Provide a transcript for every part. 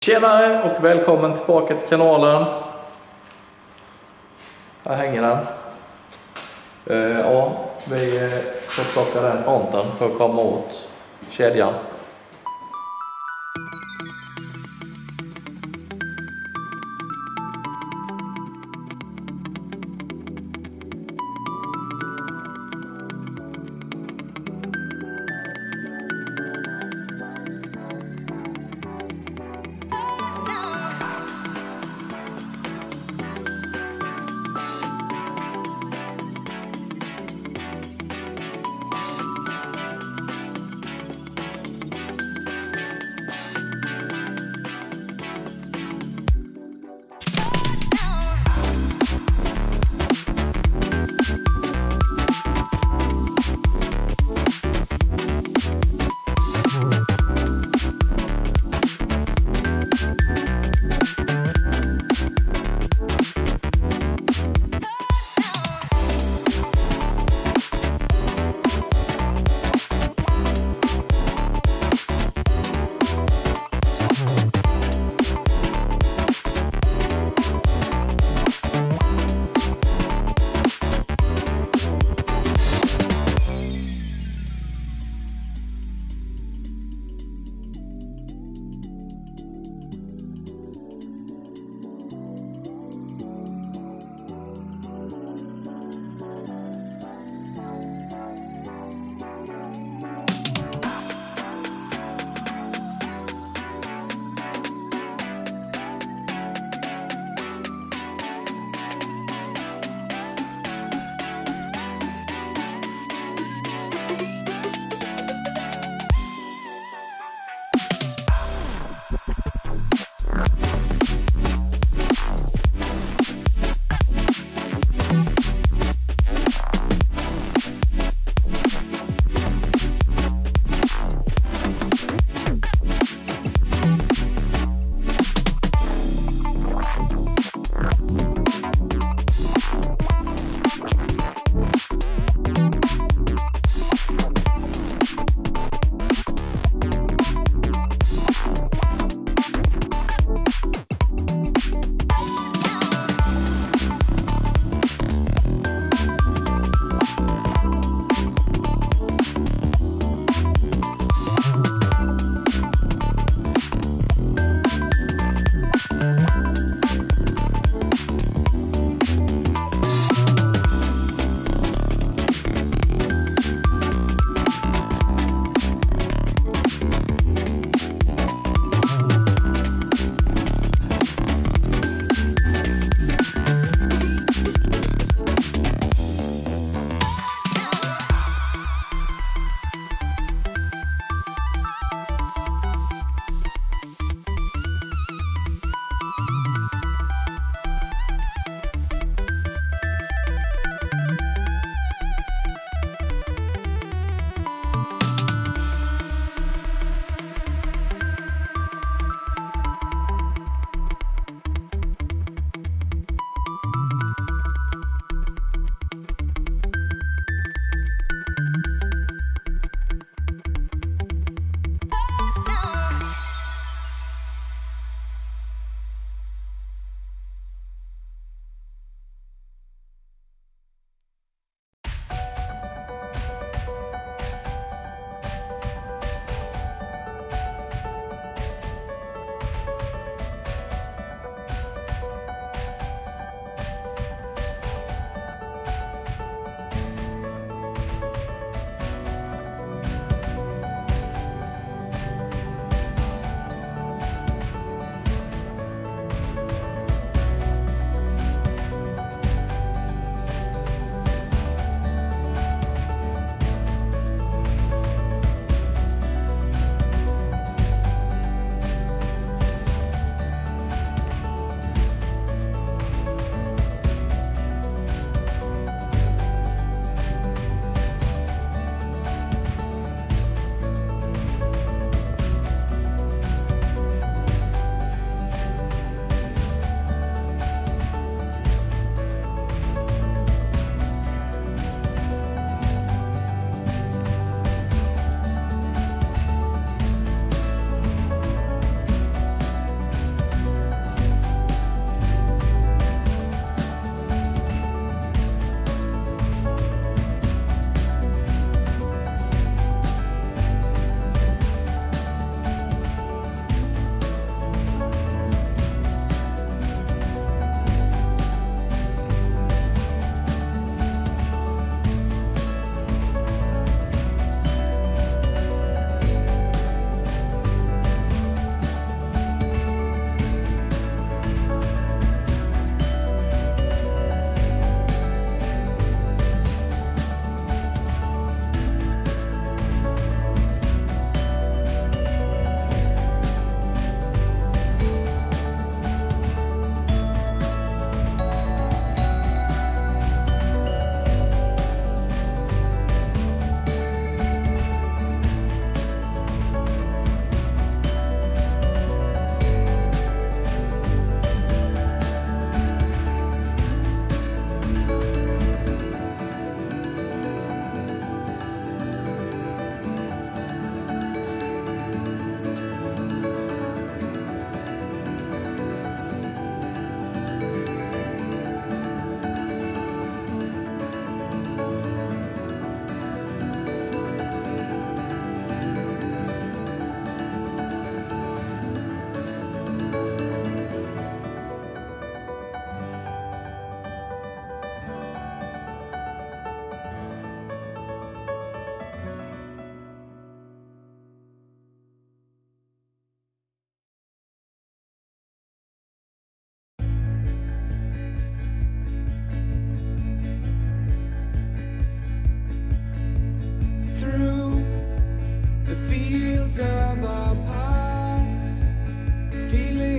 Tjenare och välkommen tillbaka till kanalen. Här hänger den. Vi får plocka den fronten för att komma åt kedjan.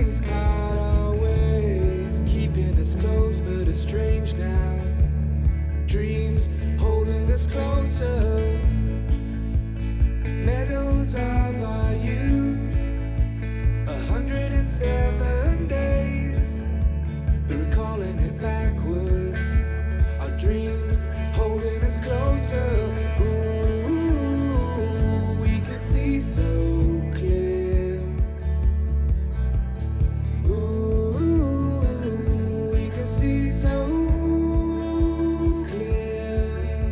strings part our ways, keeping us close but it's strange now. Dreams holding us closer, meadows of our youth, 107 days, but recalling it backwards. Our dreams holding us closer. Ooh, we can see so clear. Ooh, we can see so clear.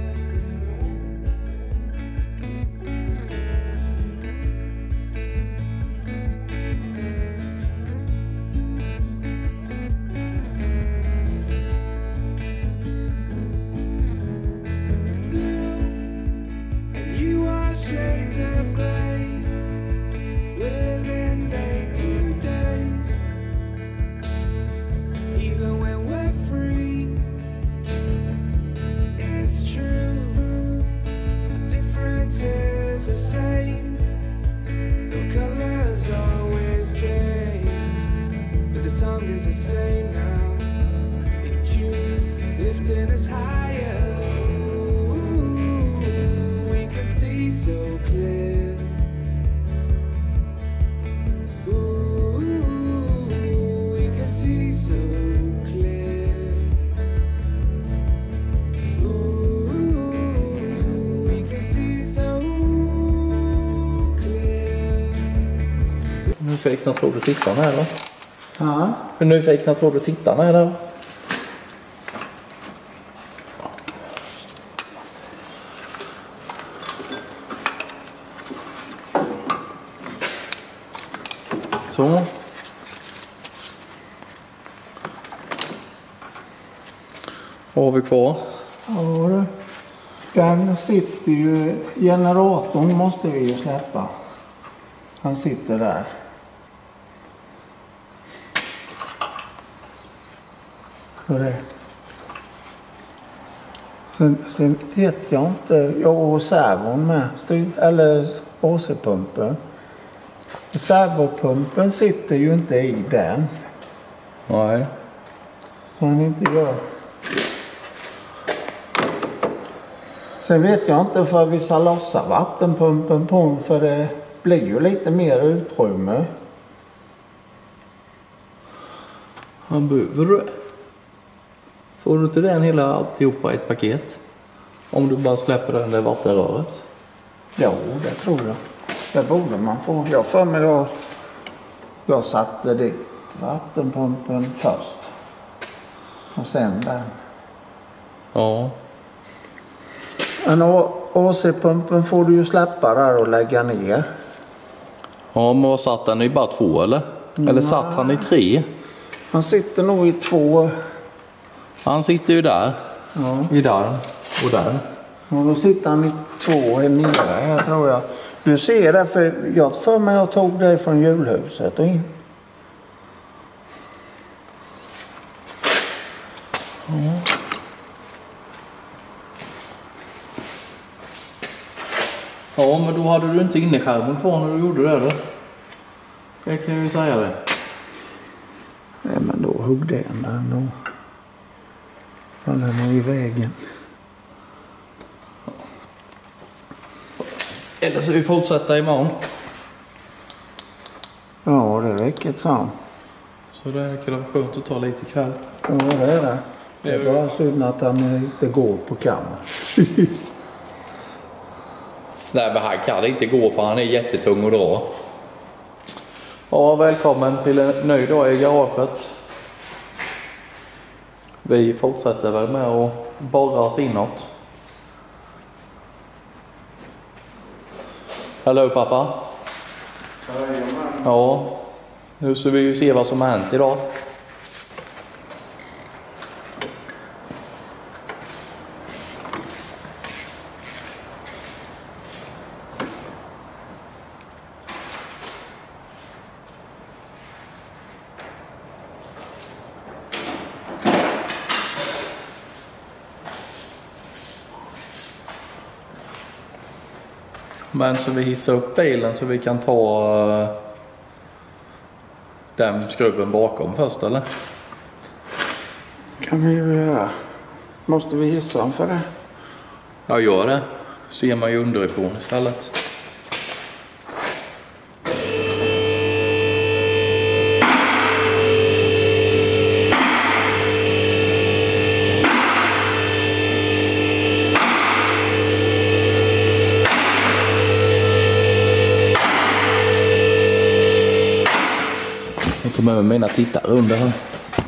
And you are shades of grey, living day to day. Even when we're free, it's true. The difference is the same. The colors always change, but the song is the same now. In June, lifting us higher. We can see so clear. Ooh, we can see so clear. Ooh, we can see so clear. Hur nyfikna tror du tittarna är då? Ja. Hur nyfikna tror du tittarna är då? Så. Vad har vi kvar? Ja, du. Den sitter ju, generatorn måste vi ju släppa. Han sitter där. Så det. Sen vet jag inte, jag och servon med, eller AC-pumpen. Servopumpen sitter ju inte i den. Nej. Så han inte gör. Sen vet jag inte för vi ska lossa vattenpumpen på, för det blir ju lite mer utrymme. Han behöver du. Får du inte den hela alltihopa i ett paket? Om du bara släpper den där vattenröret. Jo, det tror jag. Det borde man få. Jag för mig jag satte dit vattenpumpen först. Och sen den. Ja. Men AC-pumpen får du ju släppa där och lägga ner. Ja, men vad satt han i? Bara 2 eller? Eller satt han i 3? Han sitter nog i 2. Han sitter ju där. Ja. I där. Och där. Och då sitter han i 2 här nere här tror jag. Du ser det, för jag för mig jag tog det från julhuset och in. Ja. Ja, men då hade du inte inneskärmen kvar när du gjorde det då. Det kan jag ju säga det. Nej, men då hugg den där nog. Den är nog i vägen. Eller så vi fortsätta imorgon. Ja, det räcker så. Så det kan vara skönt att ta lite ikväll. Ja, det är det. Det är bara synd att han inte går på kammaren. Nej, men han kan inte gå för han är jättetung att dra. Ja, välkommen till en ny dag i garaget. Vi fortsätter väl med att borra oss inåt. Hallå pappa? Ja, nu ska vi ju se vad som har hänt idag. Men så vi hissar upp bilen så vi kan ta den skruven bakom först eller? Kan vi ju göra. Måste vi hissa dem för det? Ja, gör det. Ser man ju underifrån istället. Jag tar med mina tittare under här.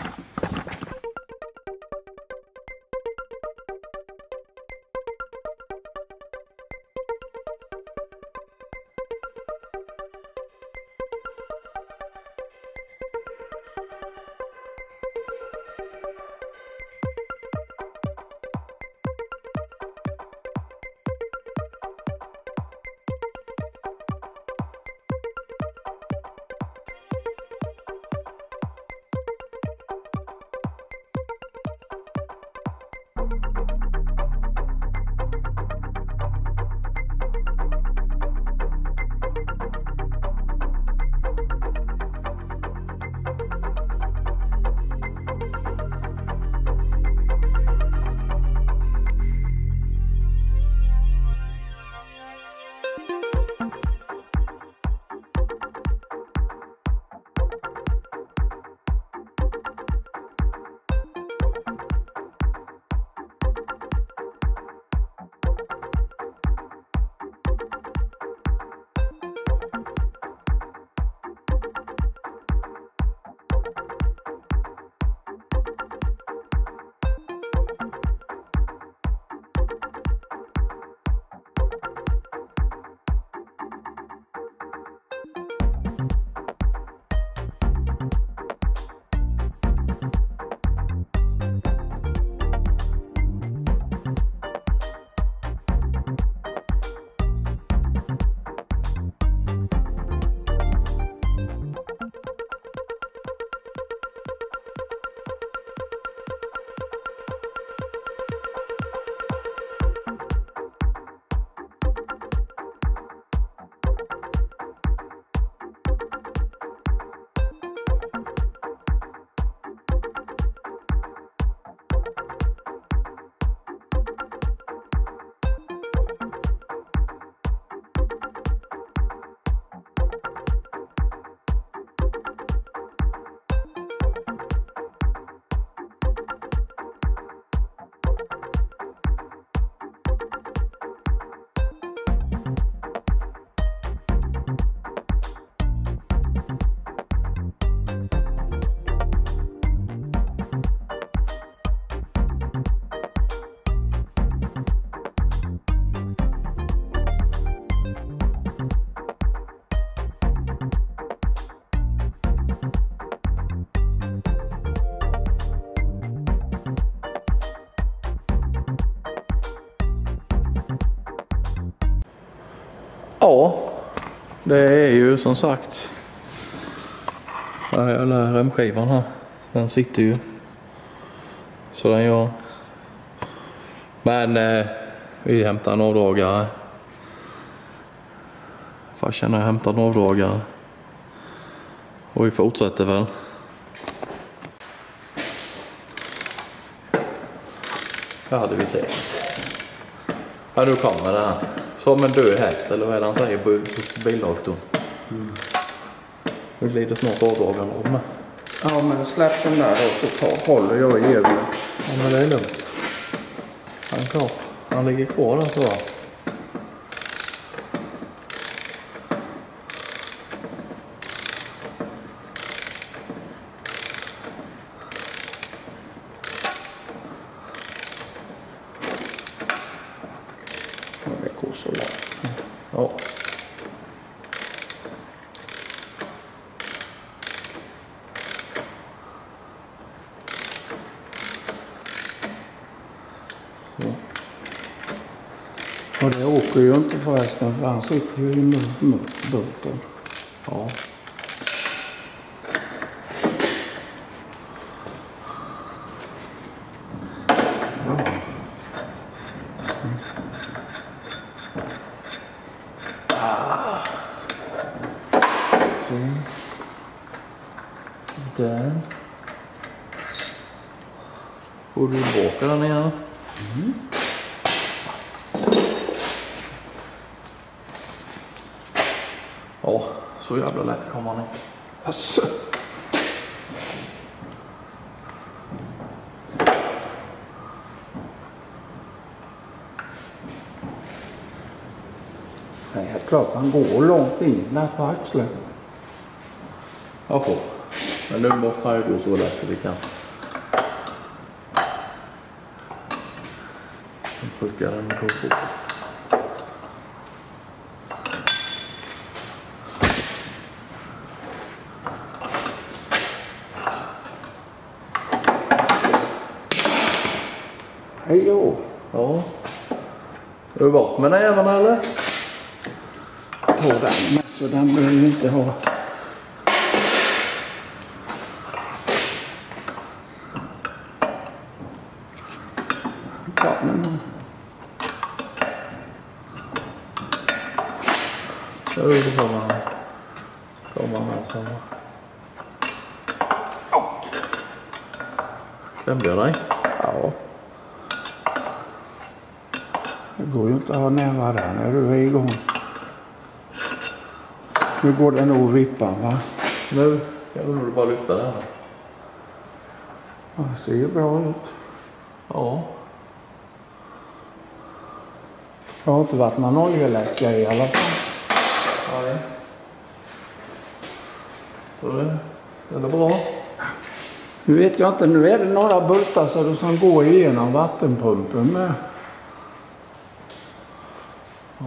Ja, det är ju som sagt den remskivan här, den sitter ju så den gör. Men vi hämtar en avdragare. Farsan har hämtat en avdragare och vi fortsätter väl. Det hade vi sett. Ja, nu kommer det här. Som en död häst, eller vad är det han säger på bildoktorn. Nu glider snart avdragen av med. Ja, men släpp den där och så håller jag i hjulet. Ja, men det är lugnt. Han är kvar. Han ligger kvar där så. Det går så lätt. Ja. Så. Och det åker ju inte förresten, för han sitter ju i bulten. Ja. Där. Får du tillbaka den igen? Ja, så jävla lätt kommer han in. Asså. Det är klart han går långt in där på axeln. Jag får. Men nu måste han ju gå så lätt vi kan. Jag trycker den på fort. Hej då. Ja. Är du bort med den jäveln eller? Ta den med så den behöver vi inte ha. Ta den då. Ja, då kommer han med samma. Klämde jag dig? Ja. Det går ju inte att ha nära där när du är igång. Nu går den nog vippan va? Nu kan du nog bara lyfta den. Ja, det ser ju bra ut. Ja. Det har inte varit någon oljeläcka i alla fall. Nej. Så det är bra. Nu vet jag inte, nu är det några bultar så du som går igenom vattenpumpen med. Ja.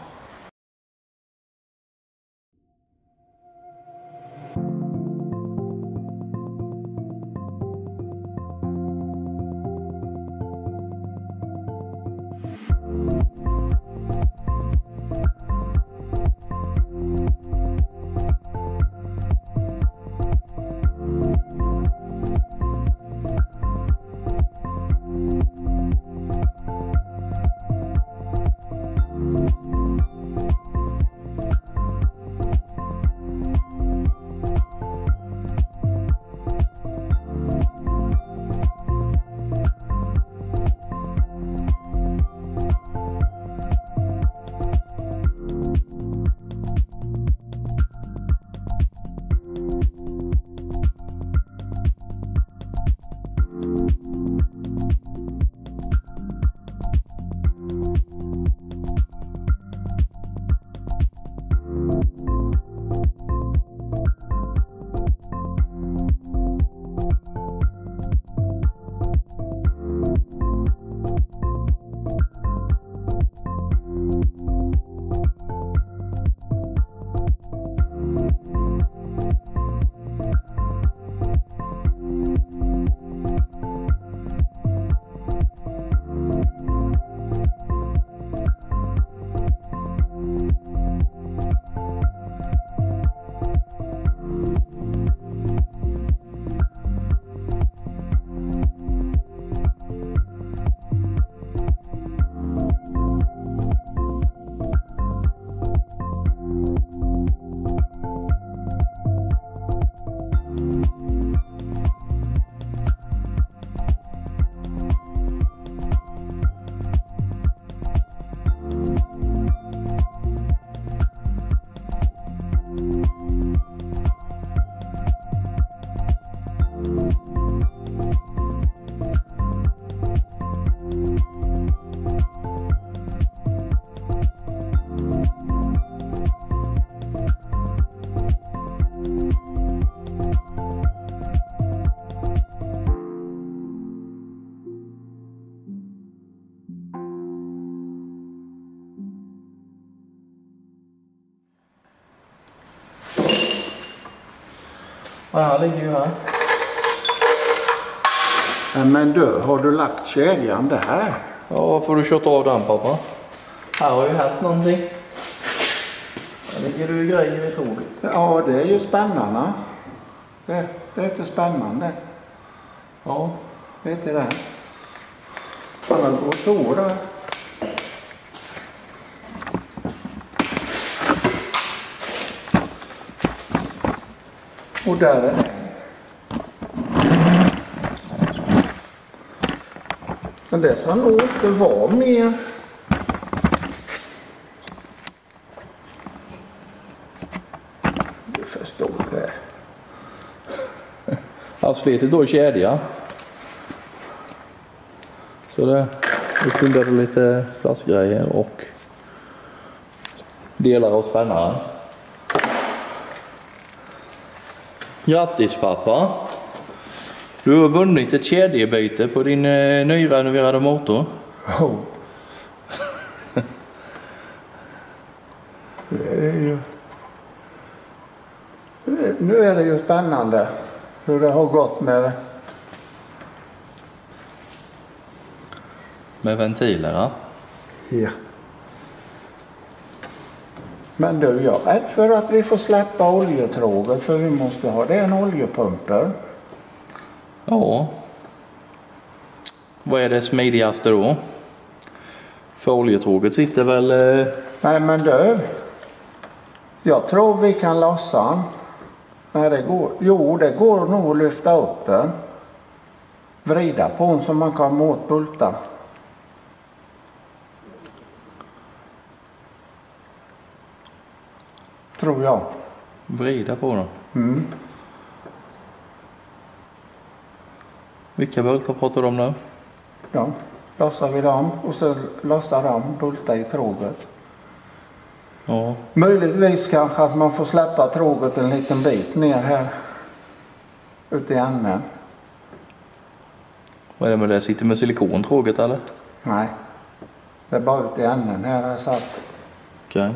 Ja, han ligger ju här. Men du, har du lagt kedjan där? Ja, får du kört av den pappa? Här har ju hänt någonting. Här ligger du grejer i tåget. Ja, det är ju spännande. Det är lite spännande. Ja. Det är inte det. Alla går tå där. Och där är det. Men det ska nog inte vara mer. Du förstår det. Han slitit då i kedja. Så det bildade lite plastgrejer och delar av spännaren. Grattis pappa! Du har vunnit ett kedjebyte på din nyrenoverade motor. Oh. Nu är det ju spännande hur det har gått med ventiler, ja. Ja. Men du, jag är rädd för att vi får släppa oljetråget för vi måste ha den oljepumpen. Ja. Vad är det smidigaste då? För oljetråget sitter väl... Nej men du, jag tror vi kan lossa den. Nej det går, jo det går nog att lyfta upp den. Vrida på den så man kommer åt bultar. Tror jag. Vrida på den? Mm. Vilka bultar pratar du om nu? Ja, lossar vi dem och så lossar de bultar i tråget. Ja. Möjligtvis kanske att man får släppa tråget en liten bit ner här ute i änden. Vad är det med det? Sitter med silikontråget eller? Nej, det är bara ute i änden här är satt. Okej.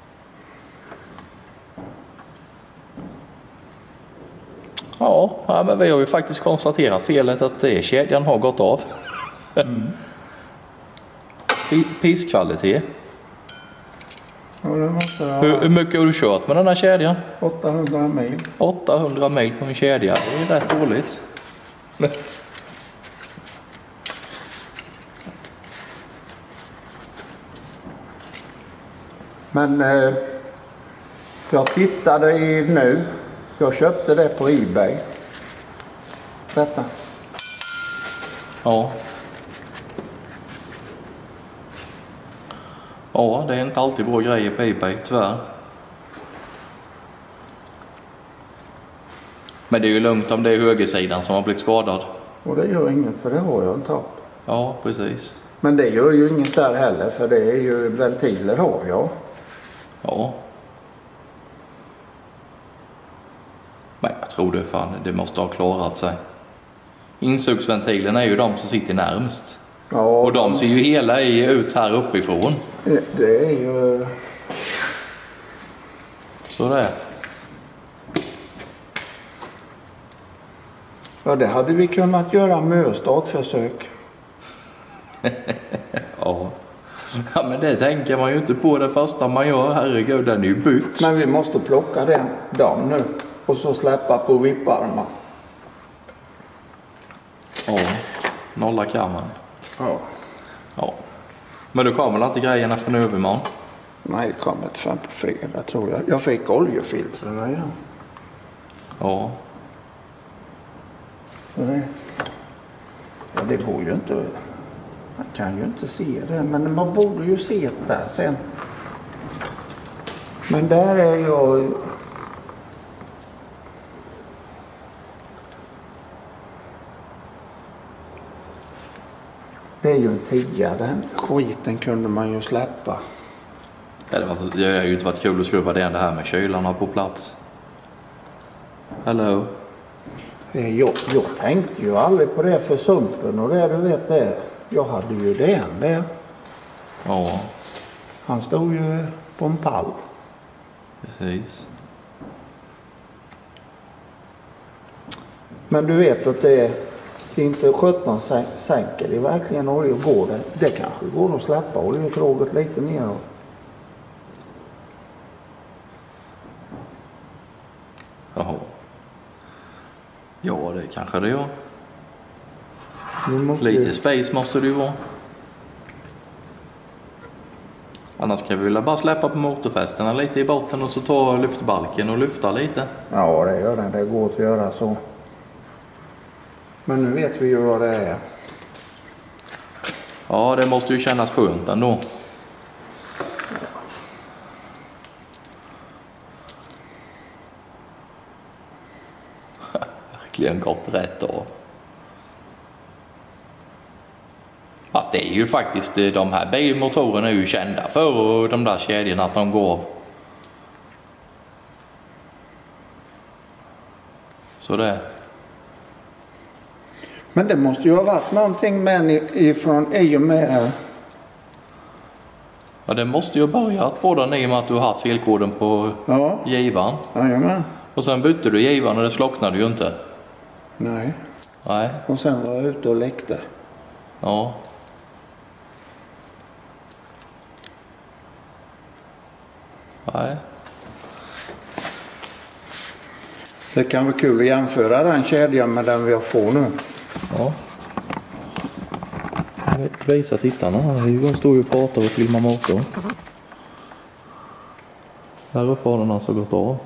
Ja, men vi har ju faktiskt konstaterat felet att kedjan har gått av. Piskvalitet. Ja, det måste Hur mycket har du kört med den här kedjan? 800 mil. 800 mil på en kedja, det är rätt dåligt. Men jag tittade i nu. Jag köpte det på eBay. Detta. Ja. Ja, det är inte alltid bra grejer på eBay, tyvärr. Men det är ju lugnt om det är högersidan som har blivit skadad. Och det gör inget för det har jag en topp. Ja, precis. Men det gör ju inget där heller för det är ju ventiler har jag. Ja. Men jag tror det fan, det måste ha klarat sig. Insugsventilerna är ju de som sitter närmst. Ja, och de ser ju hela ut här uppifrån. Det är ju... Så det är. Ja, det hade vi kunnat göra med startförsök. Ja. Ja, men det tänker man ju inte på det första man gör. Herregud, den är ju bytt. Men vi måste plocka dem nu och så släppa på vipparna. Ja, nolla kan man. Ja. Ja. Men du kommer inte grejerna från övermorgon? Nej, det kommer inte fram på fredag tror jag. Jag fick oljefiltrerna idag. Ja. Ja, det går ju inte. Man kan ju inte se det, men man borde ju se det där sen. Men där är jag... Det är ju en 10, den skiten kunde man ju släppa. Det hade ju inte varit kul att skruva det här med kylarna på plats. Hello? Jag tänkte ju aldrig på det för sumpen och det du vet det. Jag hade ju den där. Ja. Han stod ju på en pall. Precis. Men du vet att det är inte 17 sänker. Det är verkligen olja går det. Det kanske går att släppa oljetråget lite mer. Jaha. Ja, det kanske det gör. Lite space måste det ju vara. Annars kan vi väl bara släppa på motorfästena lite i botten och så ta lyftbalken och lyfta lite. Ja, det gör det. Det går att göra så. Men nu vet vi ju vad det är. Ja, det måste ju kännas skönt ändå. Verkligen gått rätt av. Fast det är ju faktiskt, de här bilmotorerna är ju kända för de där kedjorna att de går av. Så det. Men det måste ju ha varit någonting med ifrån i och med... Ja, det måste ju ha börjat på den i och med att du har haft felkoden på givaren. Jajamän. Och sen bytte du givaren och det slocknade ju inte. Nej. Nej. Och sen var jag ute och läckte. Ja. Nej. Det kan vara kul att jämföra den kedjan med den vi får nu. Ja. Visa tittarna här. Johan står ju och pratar och filmar motorn. Där uppe har den alltså gått av.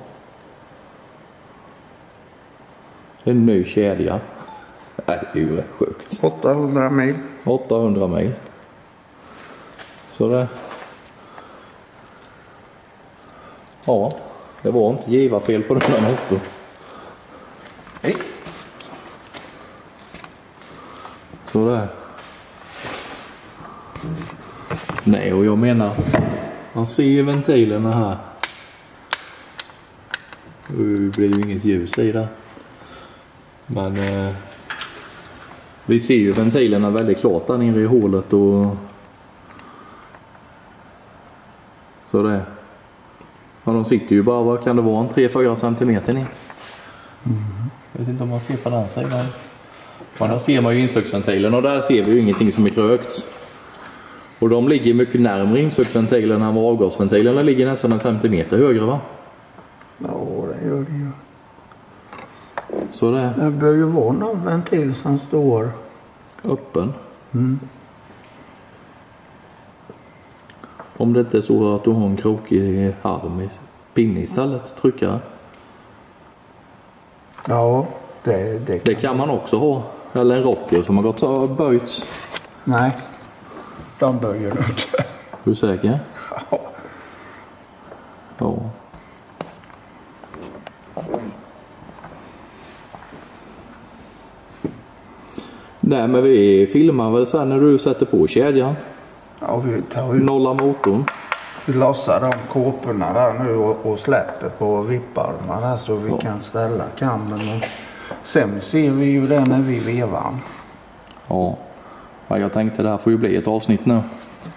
Det är en ny kedja. Det är ju rätt sjukt. 800 mil. 800 mil. Så det... Ja, det var inte givarfel på den här motorn. Nej. Så det. Nej, och jag menar, man ser ju ventilerna här. Det blir ju inget ljus i det. Men vi ser ju ventilerna väldigt klart där nere i hålet och så det. Ja, de sitter ju bara, vad kan det vara, en 3-4 centimeter ner. Jag vet inte om man ser på den sidan. Men där ser man ju insöksventilen och där ser vi ju ingenting som är krökt. Och de ligger mycket närmare insöksventilen än vad avgasventilerna ligger nästan en centimeter högre, va? Ja, det gör det ju. Så det. Det bör ju vara någon ventil som står öppen. Mm. Om det inte är så att du har en krokig arm i pinne istället, tryckare. Ja, det kan man också ha. Eller en rocker som har gått och böjts. Nej, de böjer inte. Är du säker? Ja. Ja. Nej, men vi filmar väl sen när du sätter på kedjan. Ja, vi tar ju... Nolla motorn. Vi lossar de kåporna där nu och släpper på vipparmar där så vi kan ställa kammen. Och sen ser vi ju det när vi vevar. Ja, jag tänkte det här får ju bli ett avsnitt nu.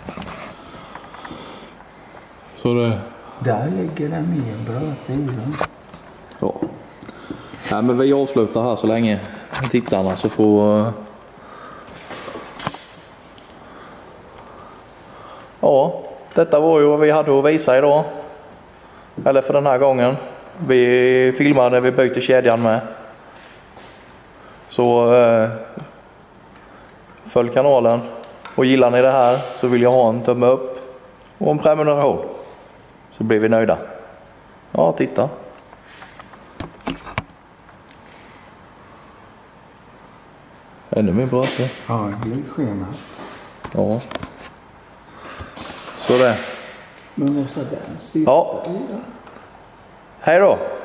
Så det... Där ligger det mer bröt i den. Ja. Nej, men vi avslutar här så länge tittarna så får... Ja, detta var ju vad vi hade att visa idag. Eller för den här gången. Vi filmade, vi byggde kedjan med. Så följ kanalen. Och gillar ni det här så vill jag ha en tumme upp och en prenumeration. Så blir vi nöjda. Ja, titta. Ännu mer bra. Ja, det blir skena. Ja. Så det. Men vad sa den? Ja. Hej då.